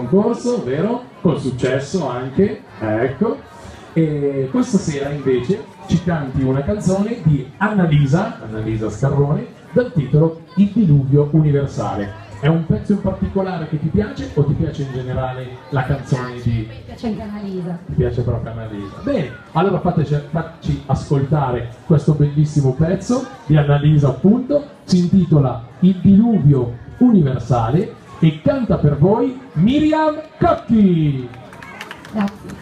concorso, vero? Con successo anche, ecco. E questa sera invece ci canti una canzone di Annalisa Scarrone dal titolo Il diluvio universale. È un pezzo in particolare che ti piace o ti piace in generale la canzone di... Mi piace anche Annalisa. Ti piace proprio Annalisa. Bene, allora facci ascoltare questo bellissimo pezzo di Annalisa, appunto, si intitola Il diluvio universale e canta per voi Miriam Cocchi. Grazie.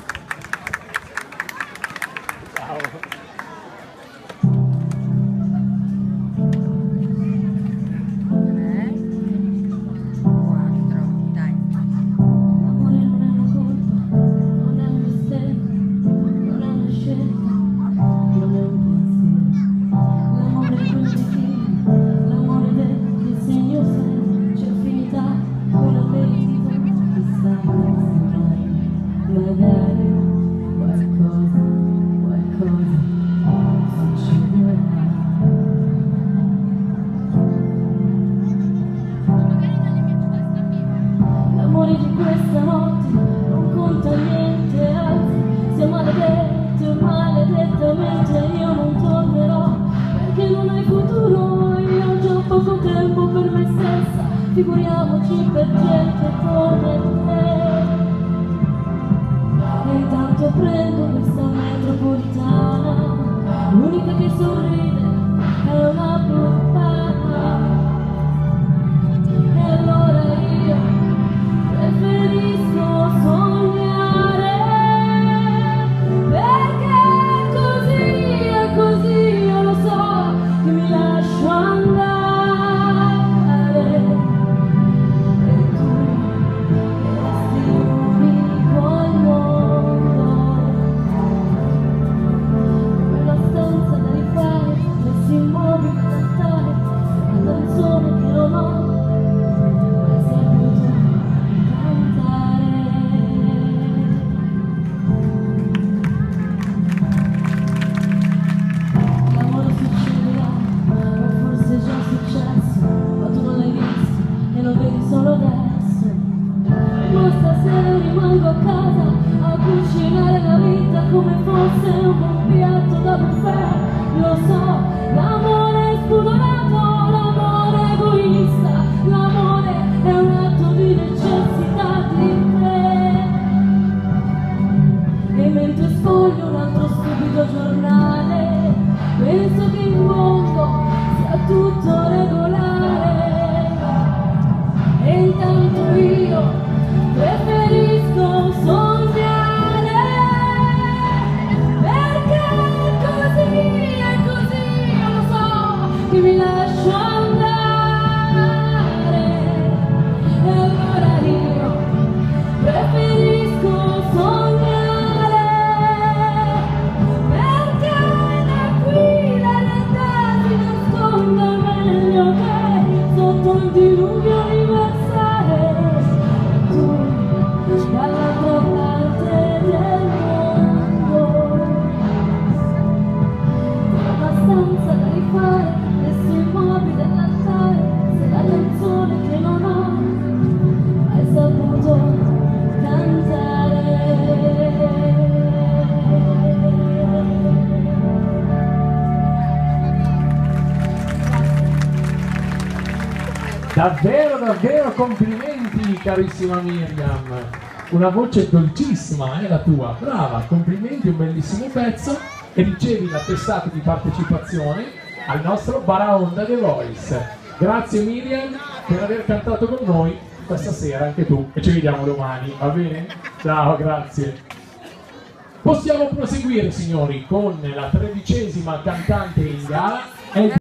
L'amore di questa notte non conta niente, anzi sia maledetto e maledettamente io non tornerò, perché non hai futuro e io ho già poco tempo per me stessa, figuriamoci per gente come te. E intanto prendo questa metropolitana, l'unica che sorride è una puttana, e allora io preferisco sognare, perché è così, io lo so, che mi lascio andare. E tu resti unico al mondo, come la stanza da rifare, messi immobili da adattare, una canzone che non ho mai saputo cantare. L'amore succederà, o forse è già successo, ma tu non l'hai visto e lo vedi solo adesso. Ma stasera rimango a casa a cucinare la vita come fosse un buon piatto da buffet. Lo so, l'amore è spudorato, l'amore egoista, l'amore è un atto di necessità di te. E mentre sfoglio un altro stupido giornale, penso che in fondo sia tutto regolare. E intanto io preferisco sognare, perché è così, io lo so, che mi lascio andare. E allora io preferisco sognare, perché da qui la realtà si nasconde meglio che sotto il diluvio universale. Tu dall'altra parte del mondo, una stanza da rifare, messo immobile dall'altare, sei la canzone che non ho mai saputo cantare. Davvero complimenti carissima Miriam, una voce dolcissima è la tua, brava, complimenti, un bellissimo pezzo e ricevi la testata di partecipazione al nostro Baraonda The Voice. Grazie Miriam per aver cantato con noi questa sera anche tu e ci vediamo domani, va bene? Ciao, grazie. Possiamo proseguire signori con la 13ª cantante in gara.